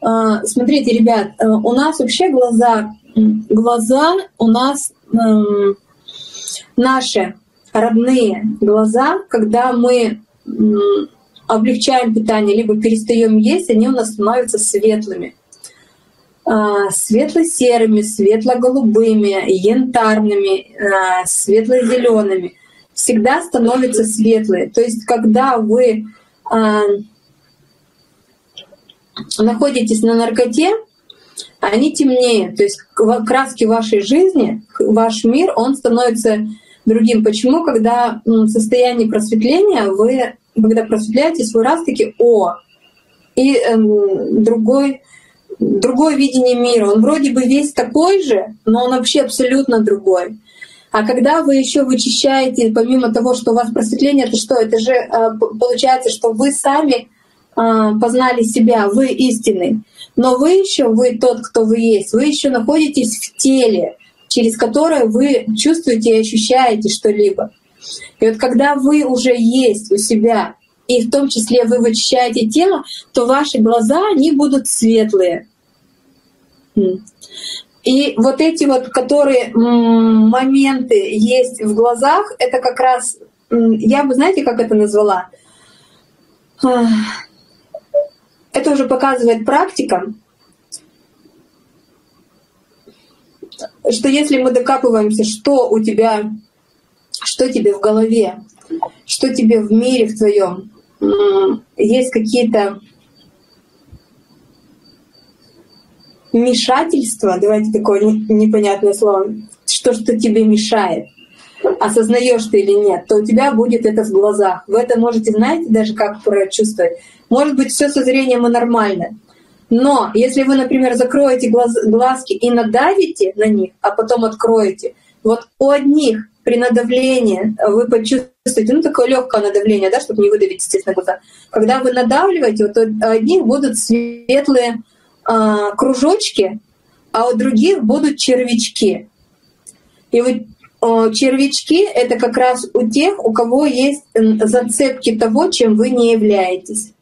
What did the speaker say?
Смотрите, ребят, у нас вообще глаза у нас наши родные глаза, когда мы облегчаем питание, либо перестаем есть, они у нас становятся светлыми. Светло-серыми, светло-голубыми, янтарными, светло-зелеными. Всегда становятся светлые. То есть когда вы находитесь на наркоте, они темнеют. То есть краски вашей жизни, ваш мир, он становится другим. Почему? Когда в состоянии просветления вы, когда просветляетесь, вы раз-таки и другое видение мира. Он вроде бы весь такой же, но он вообще абсолютно другой. А когда вы еще вычищаете, помимо того, что у вас просветление, это что? Это же получается, что вы сами познали себя, вы истинный. Но вы тот, кто вы есть, вы еще находитесь в теле, через которое вы чувствуете и ощущаете что-либо. И вот когда вы уже есть у себя, и в том числе вы вычищаете тело, то ваши глаза, они будут светлые. И вот эти вот, которые моменты есть в глазах, это как раз, я бы, знаете, как это назвала? Это уже показывает практика, что если мы докапываемся, что тебе в голове, что тебе в мире в твоем, есть какие-то вмешательства, давайте такое непонятное слово, что тебе мешает, осознаешь ты или нет, то у тебя будет это в глазах. Вы это можете, знаете, даже как прочувствовать. Может быть, все со зрением и нормально. Но если вы, например, закроете глазки и надавите на них, а потом откроете, вот у одних при надавлении вы почувствуете, такое легкое надавление, да, чтобы не выдавить, естественно, глаза. Когда вы надавливаете, вот у одних будут светлые кружочки, а у других будут червячки. И вот червячки — это как раз у тех, у кого есть зацепки того, чем вы не являетесь.